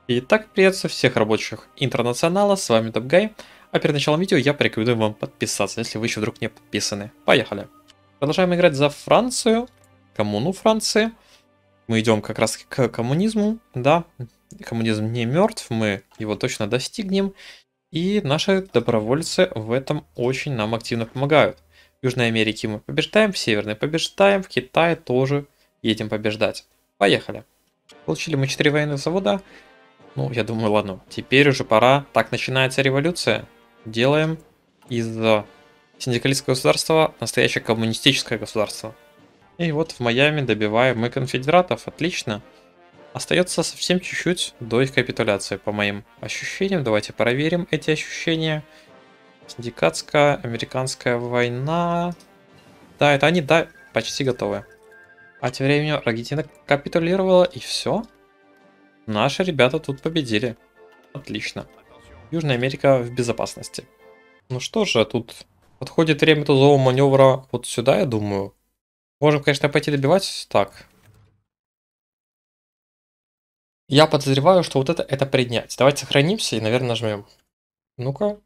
Итак, приветствую всех рабочих интернационала, с вами Топгай. А перед началом видео я порекомендую вам подписаться, если вы еще вдруг не подписаны. Поехали! Продолжаем играть за Францию, коммуну Франции. Мы идем как раз к коммунизму, да, коммунизм не мертв, мы его точно достигнем. И наши добровольцы в этом очень нам активно помогают. В Южной Америке мы побеждаем, в Северной побеждаем, в Китае тоже едем побеждать. Поехали! Получили мы 4 военных завода. Ну, я думаю, ладно, теперь уже пора. Так начинается революция. Делаем из синдикалистского государства настоящее коммунистическое государство. И вот в Майами добиваем мы конфедератов. Отлично. Остается совсем чуть-чуть до их капитуляции, по моим ощущениям. Давайте проверим эти ощущения. Синдикатская, американская война. Да, это они, да, почти готовы. А тем временем Аргентина капитулировала, и все. Наши ребята тут победили. Отлично. Южная Америка в безопасности. Ну что же, тут подходит время тузового маневра вот сюда, я думаю. Можем, конечно, пойти добивать. Так. Я подозреваю, что вот это принять. Давайте сохранимся и, наверное, нажмем. Ну-ка.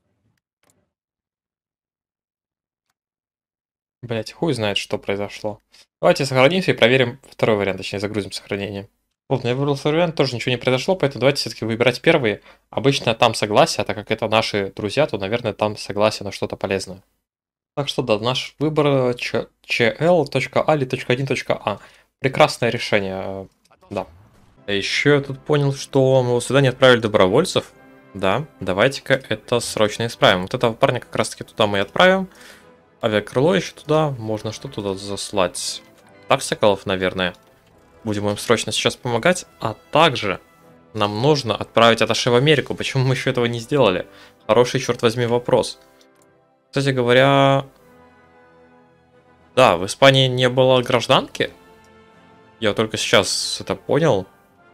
Блять, хуй знает, что произошло. Давайте сохранимся и проверим второй вариант, точнее, загрузим сохранение. Вот, я выбрал второй вариант, тоже ничего не произошло, поэтому давайте все-таки выбирать первые. Обычно там согласие, а так как это наши друзья, то, наверное, там согласие на что-то полезное. Так что да, наш выбор cl.ali.1.a. Прекрасное решение, да. А еще я тут понял, что мы вот сюда не отправили добровольцев. Да, давайте-ка это срочно исправим. Вот этого парня как раз-таки туда мы и отправим. Авиакрыло еще туда. Можно что туда заслать? Тарсикалов, наверное. Будем им срочно сейчас помогать. А также нам нужно отправить атташе в Америку. Почему мы еще этого не сделали? Хороший, черт возьми, вопрос. Кстати говоря, да, в Испании не было гражданки. Я только сейчас это понял.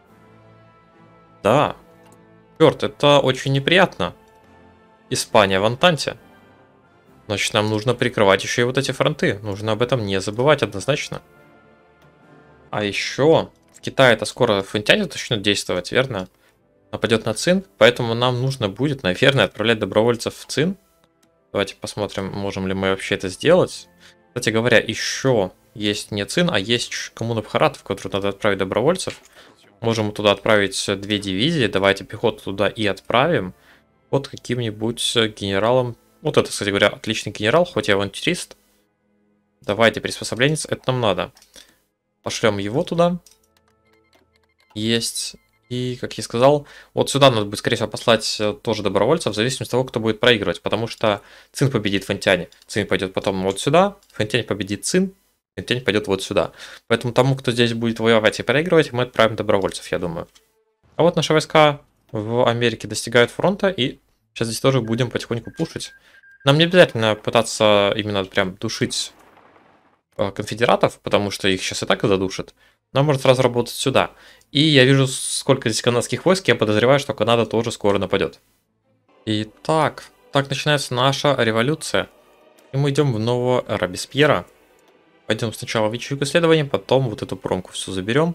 Да. Черт, это очень неприятно. Испания в Антанте. Значит, нам нужно прикрывать еще и вот эти фронты. Нужно об этом не забывать однозначно. А еще в Китае это скоро фэнтяне начнут действовать, верно? Нападет на Цин, поэтому нам нужно будет, наверное, отправлять добровольцев в Цин. Давайте посмотрим, можем ли мы вообще это сделать. Кстати говоря, еще есть не Цин, а есть коммуна Бхарат, в которую надо отправить добровольцев. Можем туда отправить 2 дивизии. Давайте пехоту туда и отправим. Вот каким-нибудь генералом. Вот это, кстати говоря, отличный генерал, хоть и авантюрист. Давайте, приспособленец, это нам надо. Пошлем его туда. Есть. И, как я сказал, вот сюда надо будет, скорее всего, послать тоже добровольцев, в зависимости от того, кто будет проигрывать. Потому что Цин победит Фэнтяне. Цин пойдет потом вот сюда. Фэнтянь победит Цин. Фэнтянь пойдет вот сюда. Поэтому тому, кто здесь будет воевать и проигрывать, мы отправим добровольцев, я думаю. А вот наши войска в Америке достигают фронта. И сейчас здесь тоже будем потихоньку пушить. Нам не обязательно пытаться именно прям душить конфедератов, потому что их сейчас и так задушат. Нам может сразу работать сюда. И я вижу, сколько здесь канадских войск, я подозреваю, что Канада тоже скоро нападет. Итак, так начинается наша революция. И мы идем в нового Робеспьера. Пойдем сначала в ячейку исследований, потом вот эту промку все заберем.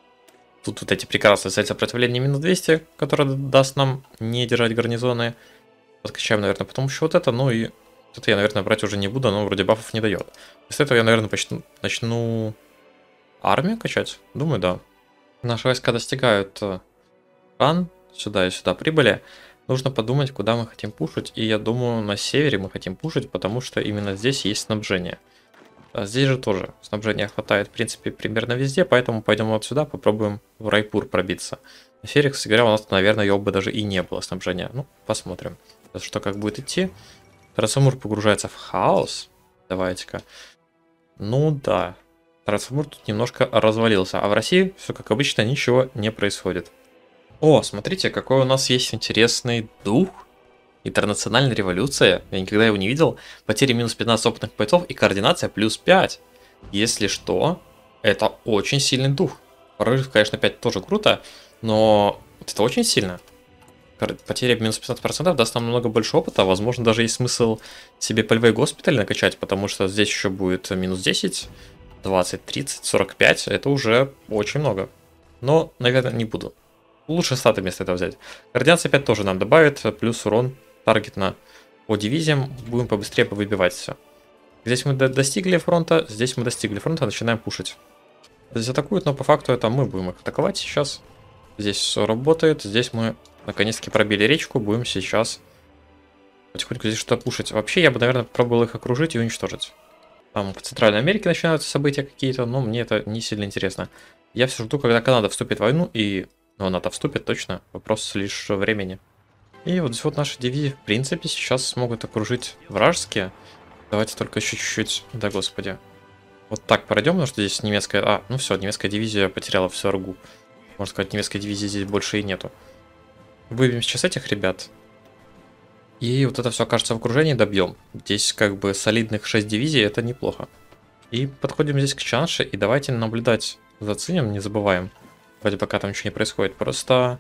Тут вот эти прекрасные цель сопротивления минус 200, которая даст нам не держать гарнизоны. Подкачаем, наверное, потом еще вот это, ну и это я, наверное, брать уже не буду, оно вроде бафов не дает. После этого я, наверное, начну армию качать. Думаю, да. Наши войска достигают ран, сюда и сюда прибыли. Нужно подумать, куда мы хотим пушить. И я думаю, на севере мы хотим пушить, потому что именно здесь есть снабжение. А здесь же тоже снабжения хватает, в принципе, примерно везде, поэтому пойдем вот сюда, попробуем в Райпур пробиться. На севере, кстати говоря, у нас, наверное, его бы даже и не было снабжения. Ну, посмотрим, что как будет идти. Тарасамур погружается в хаос. Давайте-ка. Ну да. Тарасамур тут немножко развалился. А в России все как обычно, ничего не происходит. О, смотрите, какой у нас есть интересный дух. Интернациональная революция. Я никогда его не видел. Потери минус 15 опытных бойцов и координация плюс 5. Если что, это очень сильный дух. Прорыв, конечно, 5 тоже круто, но это очень сильно. Потеря минус 15% даст нам намного больше опыта. Возможно, даже есть смысл себе полевой госпиталь накачать, потому что здесь еще будет минус 10, 20, 30, 45. Это уже очень много. Но, наверное, не буду. Лучше статы вместо этого взять. Координация 5 тоже нам добавит, плюс урон таргетно по дивизиям. Будем побыстрее повыбивать все. Здесь мы достигли фронта, здесь мы достигли фронта, начинаем пушить. Здесь атакуют, но по факту это мы будем их атаковать сейчас. Здесь все работает, здесь мы наконец-таки пробили речку, будем сейчас потихоньку здесь что-то пушить. Вообще я бы, наверное, пробовал их окружить и уничтожить. Там в Центральной Америке начинаются события какие-то, но мне это не сильно интересно. Я все жду, когда Канада вступит в войну, и... Ну, она-то вступит точно, вопрос лишь времени. И вот здесь вот наши дивизии, в принципе, сейчас смогут окружить вражеские. Давайте только еще чуть-чуть, да господи. Вот так пройдем, потому что здесь немецкая... А, ну все, немецкая дивизия потеряла всю аргу. Можно сказать, немецкой дивизии здесь больше и нету. Выбьем сейчас этих ребят. И вот это все окажется в окружении, добьем. Здесь как бы солидных 6 дивизий, это неплохо. И подходим здесь к Чанше, и давайте наблюдать за Цинем, не забываем. Вроде пока там ничего не происходит, просто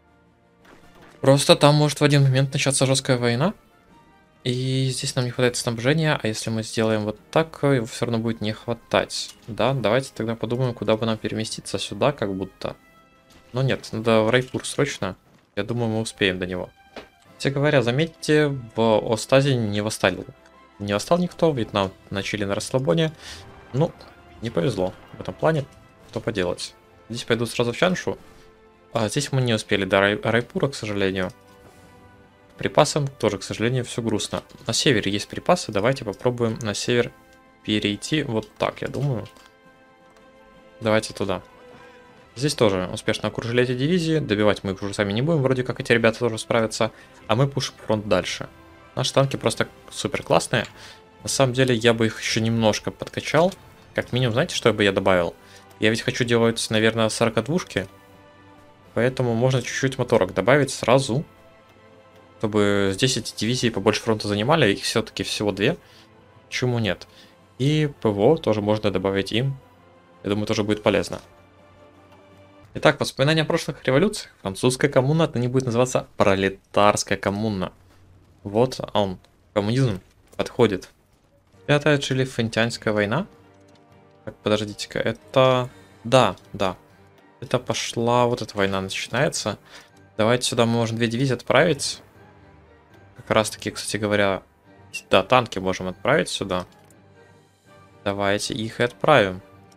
там может в один момент начаться жесткая война. И здесь нам не хватает снабжения, а если мы сделаем вот так, его все равно будет не хватать. Да, давайте тогда подумаем, куда бы нам переместиться, сюда как будто. Но нет, надо в Райпур срочно. Я думаю, мы успеем до него. Кстати говоря, заметьте, в Остазе не восстал. Не восстал никто, Вьетнам начали на расслабоне. Ну, не повезло в этом плане, что поделать. Здесь пойду сразу в Чаншу. А здесь мы не успели до Райпура, к сожалению. Припасам тоже, к сожалению, все грустно. На севере есть припасы, давайте попробуем на север перейти вот так, я думаю. Давайте туда. Здесь тоже успешно окружили эти дивизии, добивать мы их уже сами не будем, вроде как эти ребята тоже справятся, а мы пушим фронт дальше. Наши танки просто супер классные. На самом деле я бы их еще немножко подкачал. Как минимум, знаете, что бы я добавил? Я ведь хочу делать, наверное, 42-шки, поэтому можно чуть-чуть моторок добавить сразу, чтобы здесь эти дивизии побольше фронта занимали, их все-таки всего 2. Почему нет? И ПВО тоже можно добавить им. Я думаю, тоже будет полезно. Итак, воспоминания о прошлых революциях. Французская коммуна отныне будет называться пролетарская коммуна. Вот он, коммунизм подходит. 5-я Чили-Фэнтянская война. Так, подождите-ка, это... Да. Это пошла, вот эта война начинается. Давайте сюда мы можем 2 дивизии отправить. Как раз таки, кстати говоря, да, танки можем отправить сюда. Давайте их и отправим.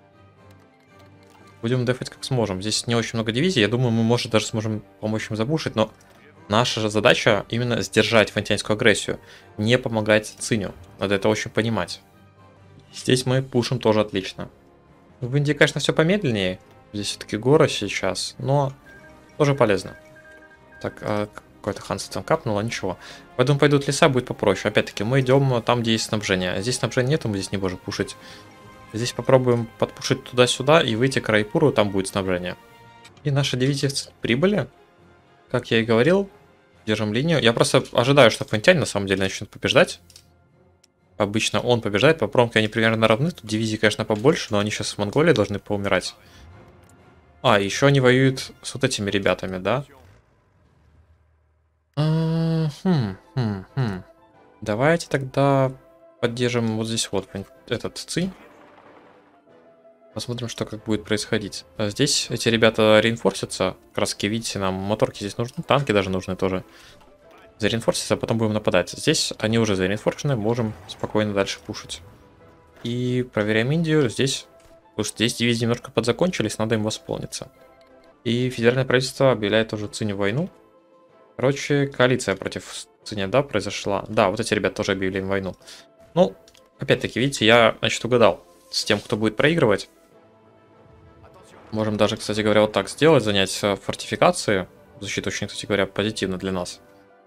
Будем дефать как сможем. Здесь не очень много дивизий. Я думаю, мы, может, даже сможем помочь им забушить, но наша же задача именно сдержать фэнтянскую агрессию. Не помогать Циню. Надо это очень понимать. Здесь мы пушим тоже отлично. В Индии, конечно, все помедленнее. Здесь все-таки горы сейчас, но тоже полезно. Так, какое-то ханство там капнуло, ничего. Поэтому пойдут леса, будет попроще. Опять-таки, мы идем там, где есть снабжение. Здесь снабжения нету, мы здесь не можем пушить. Здесь попробуем подпушить туда-сюда и выйти к Райпуру, там будет снабжение. И наши дивизии прибыли. Как я и говорил, держим линию. Я просто ожидаю, что Фэнтянь на самом деле начнет побеждать. Обычно он побеждает, по промке они примерно равны. Тут дивизии, конечно, побольше, но они сейчас в Монголии должны поумирать. А, еще они воюют с вот этими ребятами, да? Давайте тогда поддержим вот здесь вот этот Цинь. Посмотрим, что как будет происходить. Здесь эти ребята реинфорсятся. Как раз таки, видите, нам моторки здесь нужны, танки даже нужны тоже. Зареинфорсятся, а потом будем нападать. Здесь они уже зареинфорсены, можем спокойно дальше пушить. И проверяем Индию. Здесь, потому что здесь дивизии немножко подзакончились, надо им восполниться. И федеральное правительство объявляет уже Циню войну. Короче, коалиция против Циня, да, произошла. Да, вот эти ребята тоже объявили им войну. Ну, опять-таки, видите, я, значит, угадал с тем, кто будет проигрывать. Можем даже, кстати говоря, вот так сделать, занять фортификации. Защита очень, кстати говоря, позитивно для нас.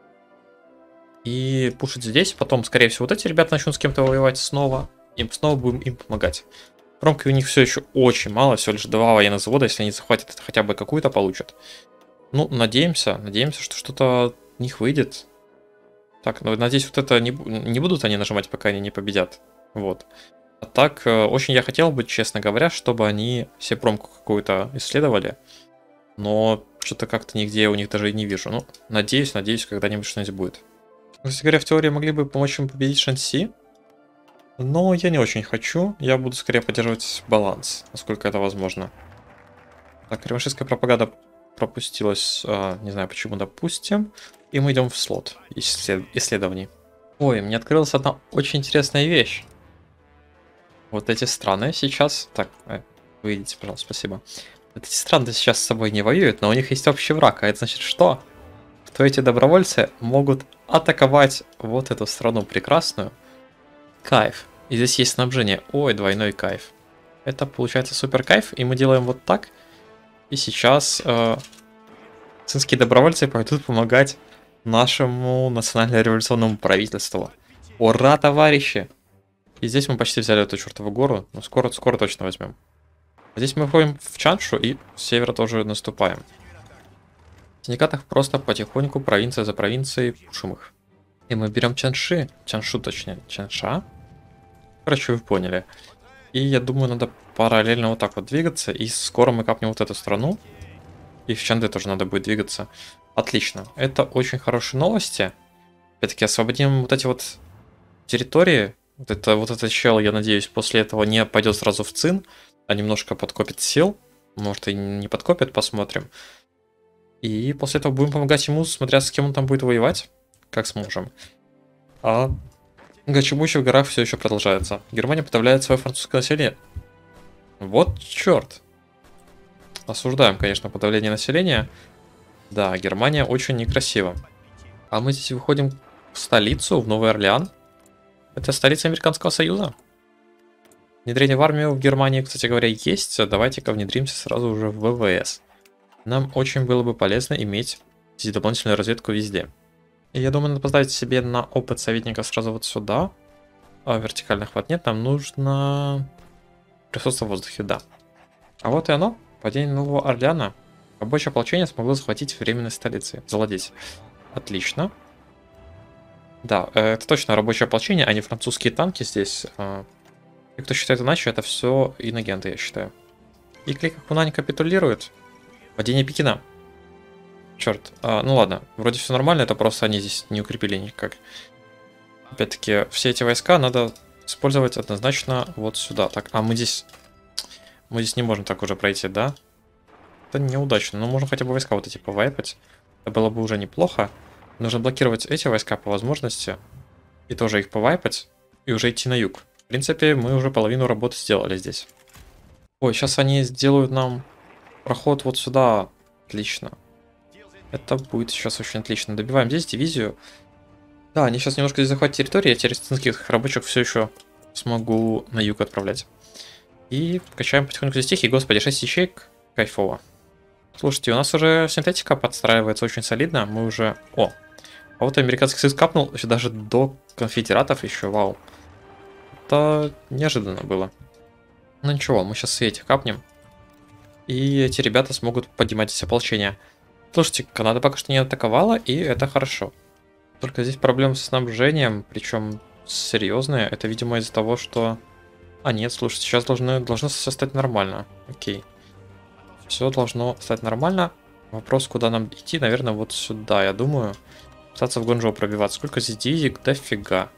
И пушить здесь, потом, скорее всего, вот эти ребята начнут с кем-то воевать снова. Им снова будем им помогать. Промки у них все еще очень мало, всего лишь 2 военных завода, если они захватят, это хотя бы какую-то получат. Ну, надеемся, что что-то от них выйдет. Так, ну, надеюсь, вот это не будут они нажимать, пока они не победят. Вот. А так, очень я хотел бы, честно говоря, чтобы они все промку какую-то исследовали. Но что-то как-то нигде у них даже и не вижу. Ну, надеюсь, когда-нибудь что-нибудь будет. Кстати говоря, в теории могли бы помочь им победить Шанси. Но я не очень хочу. Я буду скорее поддерживать баланс, насколько это возможно. Так, реваншистская пропаганда пропустилось, не знаю почему, допустим. И мы идем в слот исследований. Ой, мне открылась одна очень интересная вещь. Вот эти страны сейчас... Так, выйдите, пожалуйста, спасибо. Вот эти страны сейчас с собой не воюют, но у них есть общий враг. А это значит что? Что эти добровольцы могут атаковать вот эту страну прекрасную. Кайф. И здесь есть снабжение. Ой, двойной кайф. Это получается супер кайф. И мы делаем вот так. И сейчас цинские добровольцы пойдут помогать нашему национально-революционному правительству. Ура, товарищи! И здесь мы почти взяли эту чертову гору. Но скоро точно возьмем. Здесь мы входим в Чаншу и с севера тоже наступаем. В синдикатах просто потихоньку, провинция за провинцией, пушим их. И мы берем Чанши. Чаншу точнее. Чанша. Короче, вы поняли. И я думаю, надо параллельно вот так вот двигаться. И скоро мы капнем вот эту страну. И в Чанды тоже надо будет двигаться. Отлично. Это очень хорошие новости. Опять-таки, освободим вот эти вот территории. Вот это чел, я надеюсь, после этого не пойдет сразу в Цин, а немножко подкопит сил. Может и не подкопит, посмотрим. И после этого будем помогать ему, смотря с кем он там будет воевать. Как сможем. А Гачимучи в горах все еще продолжается. Германия подавляет свое французское население. Вот черт. Осуждаем, конечно, подавление населения. Да, Германия очень некрасива. А мы здесь выходим в столицу, в Новый Орлеан. Это столица Американского Союза. Внедрение в армию в Германии, кстати говоря, есть. Давайте-ка внедримся сразу уже в ВВС. Нам очень было бы полезно иметь здесь дополнительную разведку везде. И я думаю, надо поставить себе на опыт советника сразу вот сюда. А вертикальных хват нет, нам нужно присутствие в воздухе, да. А вот и оно. Падение Нового Орлеана. Рабочее ополчение смогло захватить временной столицы. Завладеть. Отлично. Да, это точно рабочее ополчение, а не французские танки здесь. И кто считает иначе, это все инагенты, я считаю. И клик Хунань капитулирует. Падение Пекина. Черт. Ну ладно, вроде все нормально, это просто они здесь не укрепили никак. Опять-таки, все эти войска надо использовать однозначно вот сюда. Так, мы здесь не можем так уже пройти, да? Это неудачно, но можно хотя бы войска вот эти повайпать. Это было бы уже неплохо. Нужно блокировать эти войска по возможности. И тоже их повайпать. И уже идти на юг. В принципе, мы уже половину работы сделали здесь. Ой, сейчас они сделают нам проход вот сюда. Отлично. Это будет сейчас очень отлично. Добиваем здесь дивизию. Да, они сейчас немножко здесь захватят территорию. Я теперь цинских рабочих все еще смогу на юг отправлять. И качаем потихоньку здесь тихий. Господи, 6 ячеек. Кайфово. Слушайте, у нас уже синтетика подстраивается очень солидно. Мы уже... О! А вот американский союз капнул еще даже до конфедератов еще. Вау. Это неожиданно было. Ну ничего, мы сейчас и этих капнем. И эти ребята смогут поднимать здесь ополчение. Слушайте, Канада пока что не атаковала, и это хорошо. Только здесь проблемы с снабжением, причем серьезные. Это, видимо, из-за того, что... нет, слушайте, сейчас должно все стать нормально. Окей. Все должно стать нормально. Вопрос, куда нам идти, наверное, вот сюда, я думаю. Пытаться в Гонжоу пробиваться. Сколько здесь дивизий? Дофига.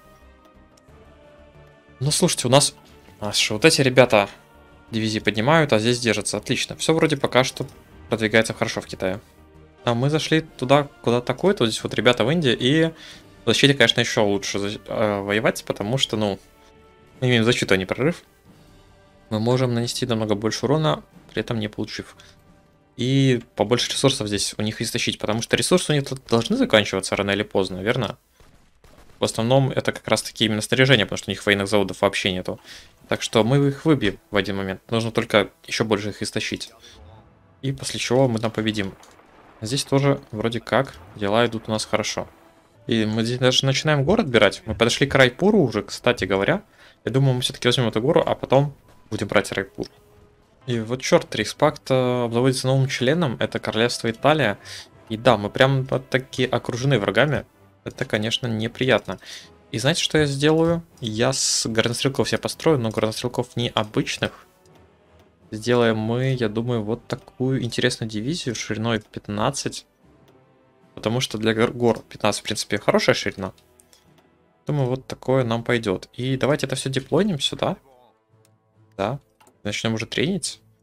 Ну, слушайте, у нас вот эти ребята дивизии поднимают, а здесь держатся. Отлично. Все вроде пока что продвигается хорошо в Китае. А мы зашли туда, куда атакуют. Вот здесь вот ребята в Индии. И в защите, конечно, еще лучше воевать, потому что, ну, мы имеем защиту, а не прорыв. Мы можем нанести намного больше урона, при этом не получив. И побольше ресурсов здесь у них истощить, потому что ресурсы у них должны заканчиваться рано или поздно, верно? В основном это как раз таки именно снаряжение, потому что у них военных заводов вообще нету. Так что мы их выбьем в один момент. Нужно только еще больше их истощить. И после чего мы там победим. Здесь тоже вроде как дела идут у нас хорошо. И мы здесь даже начинаем город брать. Мы подошли к Райпуру уже, кстати говоря. Я думаю, мы все-таки возьмем эту гору, а потом будем брать Райпур. И вот черт, Рейхспакт обзаводится новым членом, это Королевство Италия. И да, мы прям вот таки окружены врагами. Это, конечно, неприятно. И знаете, что я сделаю? Я с горнострелков себе построю, но горнострелков необычных. Сделаем мы, я думаю, вот такую интересную дивизию шириной 15. Потому что для гор 15, в принципе, хорошая ширина. Думаю, вот такое нам пойдет. И давайте это все деплойнем сюда. Да. Начнем уже тренить.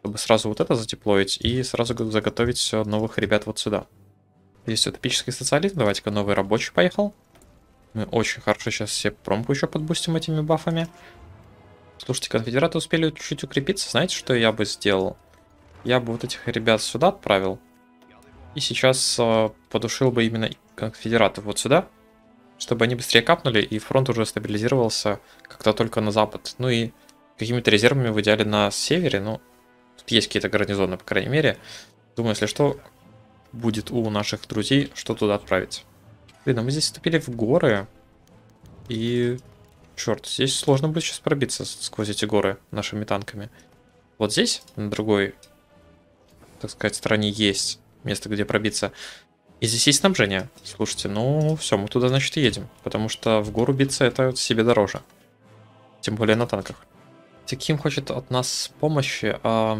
чтобы сразу вот это затеплоить и сразу заготовить новых ребят вот сюда. Здесь вот эпический социализм. Давайте-ка новый рабочий поехал. Мы очень хорошо сейчас все промку еще подбустим этими бафами. Слушайте, конфедераты успели чуть-чуть укрепиться. Знаете, что я бы сделал? Я бы вот этих ребят сюда отправил. И сейчас подушил бы именно конфедератов вот сюда. Чтобы они быстрее капнули, и фронт уже стабилизировался как-то только на запад. Ну и какими-то резервами в идеале на севере. Ну, тут есть какие-то гарнизоны, по крайней мере. Думаю, если что, будет у наших друзей, что туда отправить. Блин, а мы здесь вступили в горы. И... Черт, здесь сложно будет сейчас пробиться сквозь эти горы нашими танками. Вот здесь, на другой, так сказать, стороне есть место, где пробиться. И здесь есть снабжение. Слушайте, ну все, мы туда, значит, и едем. Потому что в гору биться это себе дороже. Тем более на танках. Сикхим хочет от нас помощи.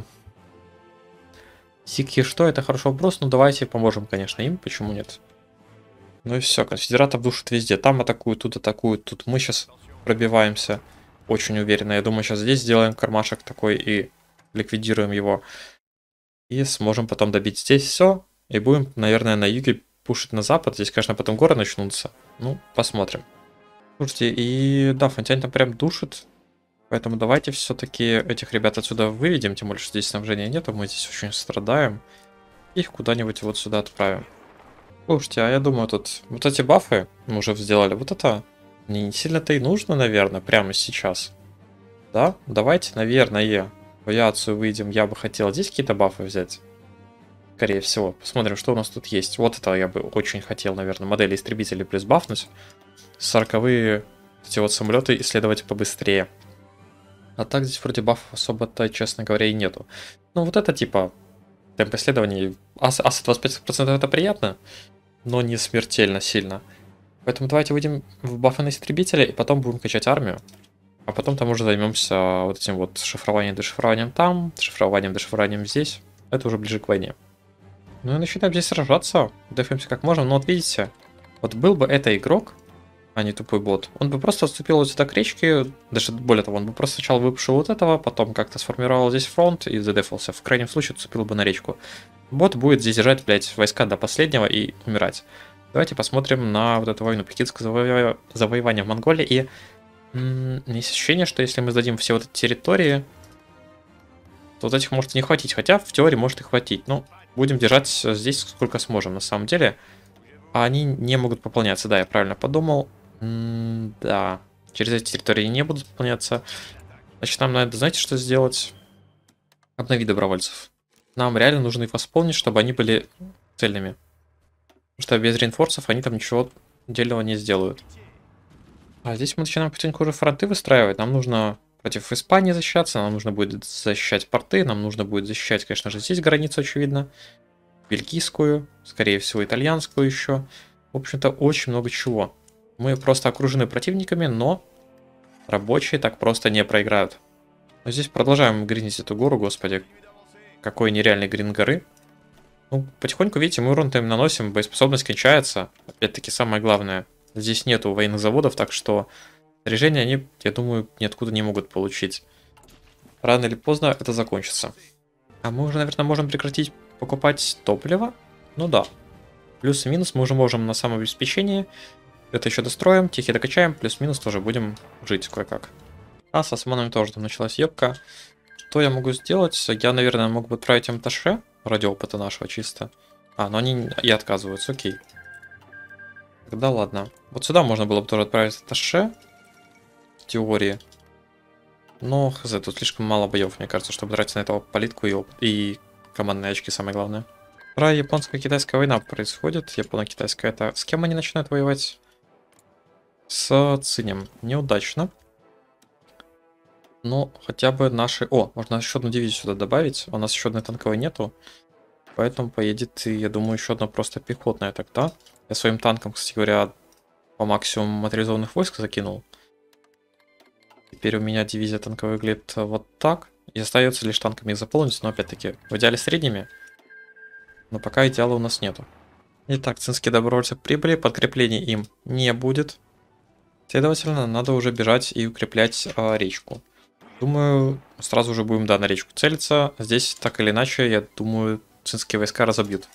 Сикхи что? Это хороший вопрос. Ну давайте поможем, конечно, им. Почему нет? Ну и все, конфедератов душат везде. Там атакуют, тут атакуют. Тут мы сейчас пробиваемся очень уверенно. Я думаю, сейчас здесь сделаем кармашек такой и ликвидируем его. И сможем потом добить здесь все. И будем, наверное, на юге пушить на запад. Здесь, конечно, потом горы начнутся. Ну, посмотрим. Слушайте, и да, Фонтянь там прям душит. Поэтому давайте все-таки этих ребят отсюда выведем. Тем более, что здесь снабжения нету. Мы здесь очень страдаем. Их куда-нибудь вот сюда отправим. Слушайте, а я думаю, тут вот эти бафы мы уже сделали. Вот это не сильно-то и нужно, наверное, прямо сейчас. Да? Давайте, наверное, в авиацию выйдем. Я бы хотел здесь какие-то бафы взять. Скорее всего. Посмотрим, что у нас тут есть. Вот это я бы очень хотел, наверное, модели истребителей плюс бафнуть. 40-е эти вот самолеты исследовать побыстрее. А так здесь вроде бафов особо-то, честно говоря, и нету. Ну вот это типа темп исследований. Аса 25% это приятно, но не смертельно сильно. Поэтому давайте выйдем в бафы на истребителя и потом будем качать армию. А потом там уже займемся вот этим вот шифрованием там, дешифрованием здесь. Это уже ближе к войне. Ну и начинаем здесь сражаться. Дефаемся как можем. Но вот видите, вот был бы это игрок, а не тупой бот, он бы просто отступил вот сюда к речке. Даже более того, он бы просто сначала выпушил вот этого, потом как-то сформировал здесь фронт и задефался. В крайнем случае отступил бы на речку. Бот будет здесь держать, блядь, войска до последнего и умирать. Давайте посмотрим на вот эту войну. Пекинское завоевание в Монголии. И есть ощущение, что если мы сдадим все вот эти территории, то вот этих может не хватить. Хотя в теории может и хватить. Ну, будем держать здесь сколько сможем на самом деле. А они не могут пополняться. Да, я правильно подумал. Да, через эти территории не будут пополняться. Значит, нам надо, знаете, что сделать? Обновить добровольцев. Нам реально нужно их восполнить, чтобы они были цельными. Потому что без реинфорсов они там ничего дельного не сделают. А здесь мы начинаем потихоньку уже фронты выстраивать. Нам нужно против Испании защищаться, нам нужно будет защищать порты, нам нужно будет защищать, конечно же, здесь границу, очевидно. Бельгийскую, скорее всего, итальянскую еще. В общем-то, очень много чего. Мы просто окружены противниками, но рабочие так просто не проиграют. Но здесь продолжаем гринить эту гору, господи. Какой нереальный грин горы. Ну, потихоньку, видите, мы урон им наносим, боеспособность кончается. Опять-таки, самое главное, здесь нету военных заводов, так что снаряжение они, я думаю, ниоткуда не могут получить. Рано или поздно это закончится. А мы уже, наверное, можем прекратить покупать топливо. Ну да. Плюс и минус мы уже можем на самообеспечении. Это еще достроим, тихи докачаем, плюс-минус тоже будем жить кое-как. А с османами тоже там началась ебка. Что я могу сделать? Я, наверное, мог бы отправить им Таше ради опыта нашего чисто. А, но они и отказываются, окей. Тогда ладно. Вот сюда можно было бы тоже отправить Таше. В теории. Но, хз, тут слишком мало боев, мне кажется, чтобы тратить на этого политку и командные очки, самое главное. Вторая японско-китайская война происходит. Японо-китайская, это с кем они начинают воевать? С Цинем. Неудачно. Но хотя бы наши... О, можно еще одну дивизию сюда добавить. У нас еще одной танковой нету. Поэтому поедет, я думаю, еще одна просто пехотная тогда. Я своим танком, кстати говоря, по максимуму моторизованных войск закинул. Теперь у меня дивизия танковая выглядит вот так. И остается лишь танками их заполнить, но опять-таки в идеале средними. Но пока идеала у нас нету. Итак, цинские добровольцы прибыли, подкреплений им не будет. Следовательно, надо уже бежать и укреплять речку. Думаю, сразу же будем, да, на речку целиться. Здесь, так или иначе, я думаю, цинские войска разобьют.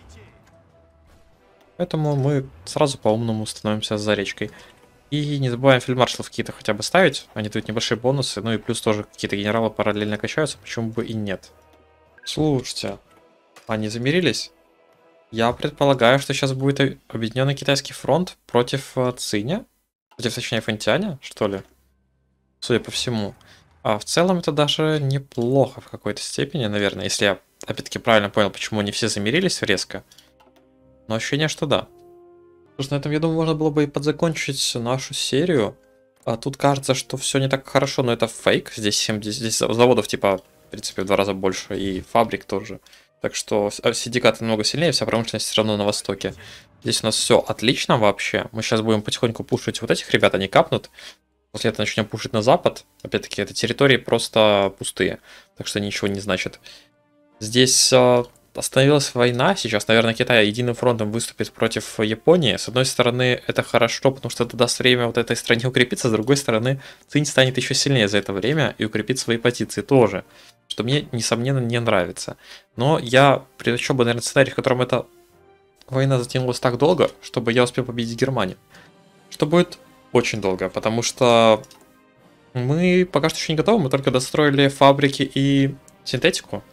Поэтому мы сразу по-умному становимся за речкой. И не забываем фельдмаршалов какие-то хотя бы ставить. Они дают небольшие бонусы. Ну и плюс тоже какие-то генералы параллельно качаются. Почему бы и нет? Слушайте, они замирились? Я предполагаю, что сейчас будет объединенный китайский фронт против Циня. Против, точнее, Фэнтианя, что ли? Судя по всему. А в целом это даже неплохо в какой-то степени, наверное, если я, опять-таки, правильно понял, почему они все замирились резко. Но ощущение, что да. Слушай, на этом, я думаю, можно было бы и подзакончить нашу серию. А тут кажется, что все не так хорошо, но это фейк. Здесь 70, здесь заводов, типа, в принципе, в 2 раза больше, и фабрик тоже. Так что синдикаты намного сильнее, вся промышленность все равно на востоке. Здесь у нас все отлично вообще. Мы сейчас будем потихоньку пушить вот этих ребят, они капнут. После этого начнем пушить на запад. Опять-таки, это территории просто пустые. Так что ничего не значит. Здесь остановилась война. Сейчас, наверное, Китай единым фронтом выступит против Японии. С одной стороны, это хорошо, потому что это даст время вот этой стране укрепиться. С другой стороны, Цинь станет еще сильнее за это время и укрепит свои позиции тоже. Что мне, несомненно, не нравится. Но я предпочел бы, наверное, сценарий, в котором эта война затянулась так долго, чтобы я успел победить Германию. Что будет очень долго, потому что мы пока что еще не готовы. Мы только достроили фабрики и синтетику.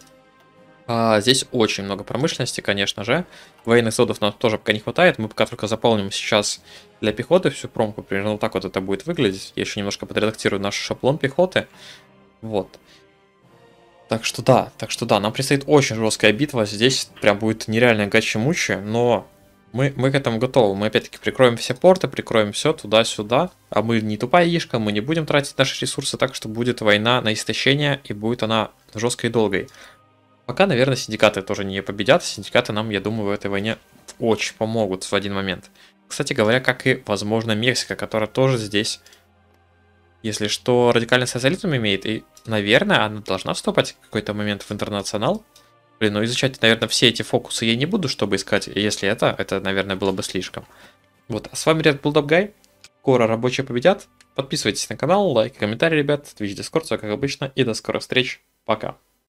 Здесь очень много промышленности, конечно же. Военных заводов нам тоже пока не хватает. Мы пока только заполним сейчас для пехоты всю промку. Примерно вот так вот это будет выглядеть. Я еще немножко подредактирую наш шаблон пехоты. Вот. Так что да, нам предстоит очень жесткая битва. Здесь прям будет нереальная гачи-мучи, но мы к этому готовы. Мы опять-таки прикроем все порты, прикроем все туда-сюда. А мы не тупая яишка, мы не будем тратить наши ресурсы, так что будет война на истощение, и будет она жесткой и долгой. Пока, наверное, синдикаты тоже не победят. Синдикаты нам, я думаю, в этой войне очень помогут в один момент. Кстати говоря, как и, возможно, Мексика, которая тоже здесь, если что, радикальный социализм имеет. И, наверное, она должна вступать в какой-то момент в интернационал. Блин, ну изучать, наверное, все эти фокусы я не буду, чтобы искать. Если это, наверное, было бы слишком. Вот, а с вами Red Bulldog Guy. Скоро рабочие победят. Подписывайтесь на канал, лайк, комментарий, ребят. Twitch, Discord, все как обычно. И до скорых встреч. Пока.